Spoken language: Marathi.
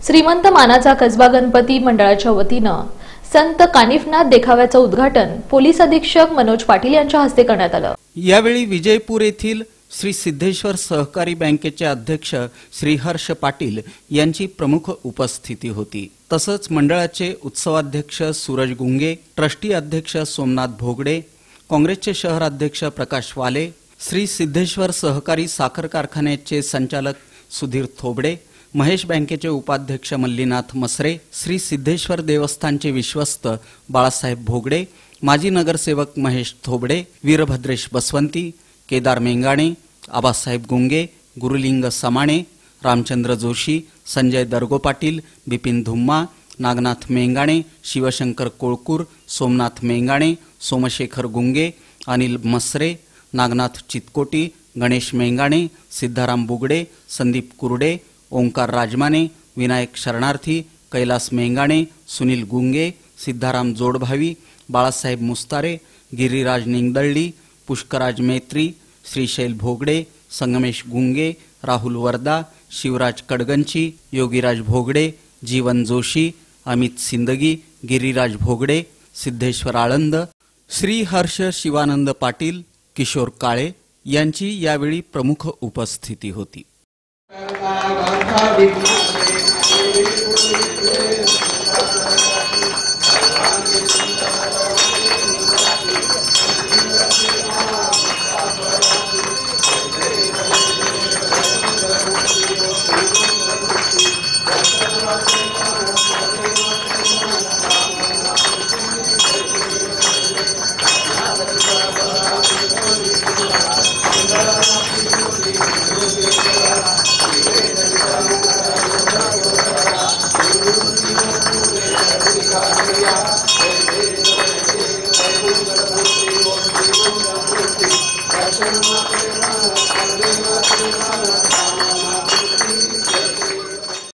श्रीमंत मानाचा कसबा गणपती मंडळाच्या वतीनं संत कानिफनाथ देखाव्याचं उद्घाटन पोलीस अधीक्षक मनोज पाटील यांच्या हस्ते करण्यात आलं। यावेळी विजयपूर येथील श्री सिद्धेश्वर सहकारी बँकेचे अध्यक्ष श्री हर्ष पाटील यांची प्रमुख उपस्थिती होती। तसंच मंडळाचे उत्सवाध्यक्ष सूरज गुंगे, ट्रस्टी अध्यक्ष सोमनाथ भोगडे, काँग्रेसचे शहर अध्यक्ष प्रकाश वाले, श्री सिद्धेश्वर सहकारी साखर कारखान्याचे संचालक सुधीर थोबडे, महेश बँकेचे उपाध्यक्ष मल्लीनाथ मसरे, श्री सिद्धेश्वर देवस्थानचे विश्वस्त बाळासाहेब भोगडे, माजी नगरसेवक महेश थोबडे, वीरभद्रेश बसवंती, केदार मेंगाणे, आबासाहेब गुंगे, गुरुलिंग समाणे, रामचंद्र जोशी, संजय दरगो पाटील, बिपिन धुम्मा, नागनाथ मेंगाणे, शिवशंकर कोळकूर, सोमनाथ मेंगाणे, सोमशेखर गुंगे, अनिल मसरे, नागनाथ चितकोटी, गणेश मेंगाणे, सिद्धाराम बुगडे, संदीप कुरडे, ओंकार राजमाने, विनायक शरणार्थी, कैलास मेंगाणे, सुनील गुंगे, सिद्धाराम जोडभावी, बाळासाहेब मुस्तारे, गिरीराज निंगदळली, पुष्कराज मेत्री, श्रीशैल भोगडे, संगमेश गुंगे, राहुल वर्दा, शिवराज कडगंची, योगीराज भोगडे, जीवन जोशी, अमित सिंदगी, गिरीराज भोगडे, सिद्धेश्वर आळंद, श्री हर्ष शिवानंद पाटील, किशोर काळे यांची यावेळी प्रमुख उपस्थिती होती।